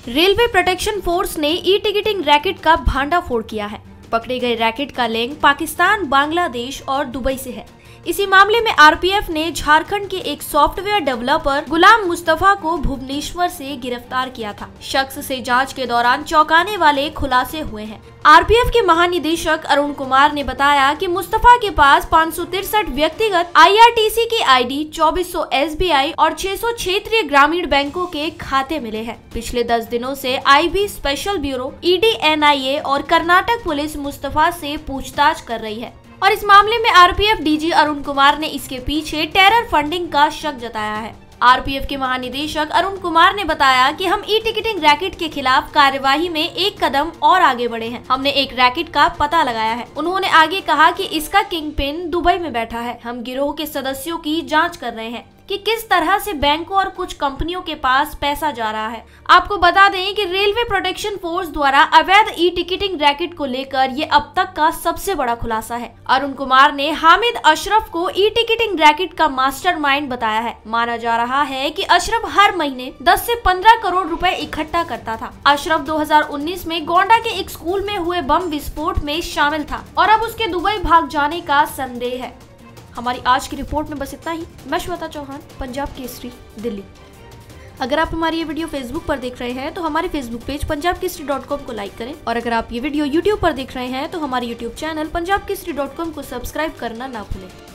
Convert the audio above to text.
Railway protection force ने ई ticketing racket का भांडाफोड़ किया है। पकड़े गए रैकेट का लिंक पाकिस्तान, बांग्लादेश और दुबई से है। इसी मामले में आरपीएफ ने झारखंड के एक सॉफ्टवेयर डेवलपर गुलाम मुस्तफा को भुवनेश्वर से गिरफ्तार किया था। शख्स से जांच के दौरान चौंकाने वाले खुलासे हुए हैं। आरपीएफ के महानिदेशक अरुण कुमार ने बताया कि मुस्तफा के पास 563 व्यक्तिगत आईआरटीसी की आईडी, 2400 एसबीआई और 600 क्षेत्रीय ग्रामीण बैंकों के खाते मिले हैं। पिछले 10 दिनों से IB special bureau, ED, NIA और कर्नाटक पुलिस मुस्तफा से पूछताछ कर रही है और इस मामले में आरपीएफ डीजी अरुण कुमार ने इसके पीछे टेरर फंडिंग का शक जताया है। आरपीएफ के महानिदेशक अरुण कुमार ने बताया कि हम ई टिकटिंग रैकेट के खिलाफ कार्यवाही में एक कदम और आगे बढ़े हैं। हमने एक रैकेट का पता लगाया है। उन्होंने आगे कहा कि इसका किंग पिन दुबई में बैठा है। हम गिरोह के सदस्यों की जांच कर रहे हैं कि किस तरह से बैंकों और कुछ कंपनियों के पास पैसा जा रहा है। आपको बता दें कि रेलवे प्रोटेक्शन फोर्स द्वारा अवैध ई टिकटिंग रैकेट को लेकर ये अब तक का सबसे बड़ा खुलासा है। अरुण कुमार ने हामिद अशरफ को ई टिकटिंग रैकेट का मास्टरमाइंड बताया है। माना जा रहा है कि अशरफ हर महीने 10 से 15 करोड़ रुपए इकट्ठा करता था। अशरफ 2019 में गोंडा के एक स्कूल में हुए बम विस्फोट में शामिल था और अब उसके दुबई भाग जाने का संदेह है। हमारी आज की रिपोर्ट में बस इतना ही। मैं श्वेता चौहान, पंजाब केसरी, दिल्ली। अगर आप हमारी ये वीडियो फेसबुक पर देख रहे हैं तो हमारे फेसबुक पेज punjabkesari.com को लाइक करें और अगर आप ये वीडियो यूट्यूब पर देख रहे हैं तो हमारे यूट्यूब चैनल punjabkesari.com को सब्सक्राइब करना ना भूलें।